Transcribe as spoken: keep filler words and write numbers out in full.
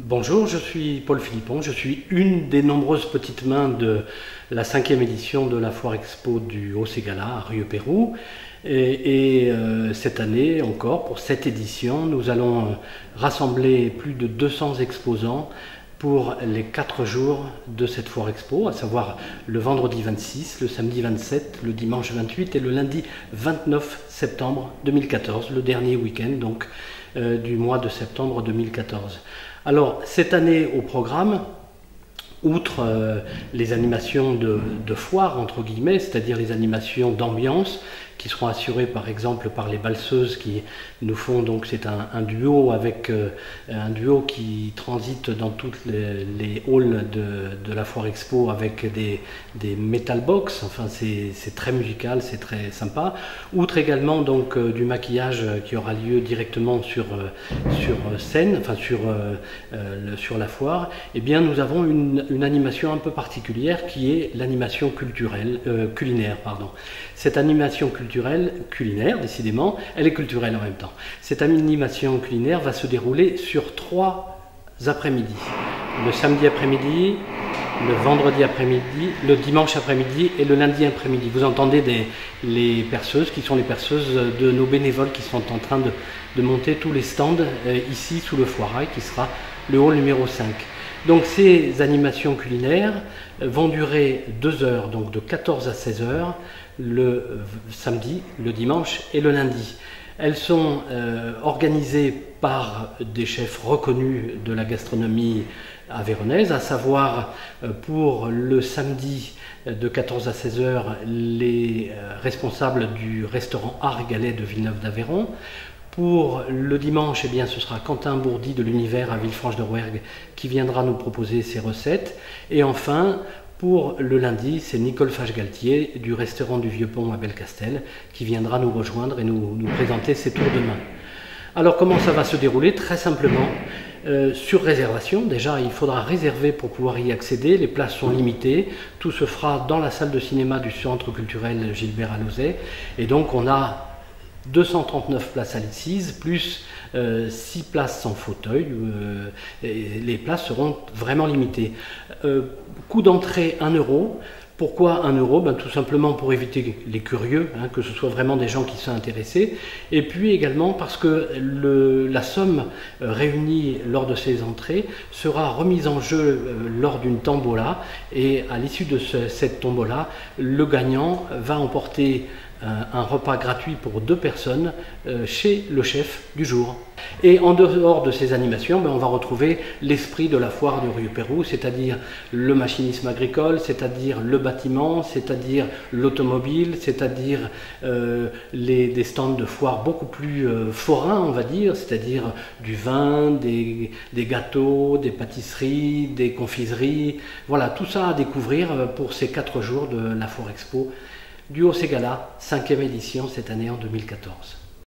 Bonjour, je suis Paul Philippon, je suis une des nombreuses petites mains de la cinquième édition de la Foire Expo du Haut-Ségala à Rieux-Pérou. Et, et euh, cette année encore, pour cette édition, nous allons euh, rassembler plus de deux cents exposants pour les quatre jours de cette Foire Expo, à savoir le vendredi vingt-six, le samedi vingt-sept, le dimanche vingt-huit et le lundi vingt-neuf septembre deux mille quatorze, le dernier week-end donc euh, du mois de septembre deux mille quatorze. Alors cette année au programme, outre euh, les animations de, de foire entre guillemets, c'est-à-dire les animations d'ambiance qui seront assurées par exemple par les balseuses qui nous font donc, c'est un, un duo avec euh, un duo qui transite dans toutes les, les halls de, de la Foire Expo avec des, des metal box, enfin c'est très musical, c'est très sympa. Outre également donc euh, du maquillage qui aura lieu directement sur, euh, sur scène, enfin sur, euh, euh, sur la foire, eh bien nous avons une, une animation un peu particulière qui est l'animation culturelle, euh, culinaire. Pardon. Cette animation culturelle, culinaire décidément, elle est culturelle en même temps. Cette animation culinaire va se dérouler sur trois après-midi. Le samedi après-midi, le vendredi après-midi, le dimanche après-midi et le lundi après-midi. Vous entendez des, les perceuses qui sont les perceuses de nos bénévoles qui sont en train de, de monter tous les stands euh, ici sous le foirail qui sera le hall numéro cinq. Donc ces animations culinaires vont durer deux heures, donc de quatorze à seize heures, le samedi, le dimanche et le lundi. Elles sont euh, organisées par des chefs reconnus de la gastronomie aveyronnaise, à savoir euh, pour le samedi de quatorze à seize heures, les euh, responsables du restaurant Art et Galet de Villeneuve-d'Aveyron. Pour le dimanche, eh bien, ce sera Quentin Bourdi de l'Univers à Villefranche-de-Rouergue qui viendra nous proposer ses recettes. Et enfin, pour le lundi, c'est Nicole Fache-Galtier du restaurant du Vieux-Pont à Belcastel qui viendra nous rejoindre et nous, nous présenter ses tours de main. Alors comment ça va se dérouler? Très simplement, euh, sur réservation. Déjà, il faudra réserver pour pouvoir y accéder. Les places sont limitées. Tout se fera dans la salle de cinéma du Centre culturel Gilbert Alauzet. Et donc, on a deux cent trente-neuf places assises, plus euh, six places sans fauteuil. Euh, et les places seront vraiment limitées. Euh, coût d'entrée un euro. Pourquoi un euro? Ben, tout simplement pour éviter les curieux, hein, que ce soit vraiment des gens qui sont intéressés. Et puis également parce que le, la somme euh, réunie lors de ces entrées sera remise en jeu euh, lors d'une tombola. Et à l'issue de ce, cette tombola, le gagnant va emporter un repas gratuit pour deux personnes euh, chez le chef du jour. Et en dehors de ces animations, ben, on va retrouver l'esprit de la foire de Rieux-Pérou, c'est-à-dire le machinisme agricole, c'est-à-dire le bâtiment, c'est-à-dire l'automobile, c'est-à-dire euh, les des stands de foire beaucoup plus euh, forains, on va dire, c'est-à-dire du vin, des, des gâteaux, des pâtisseries, des confiseries. Voilà, tout ça à découvrir pour ces quatre jours de la Foire Expo du Haut-Ségala, cinquième édition cette année en deux mille quatorze.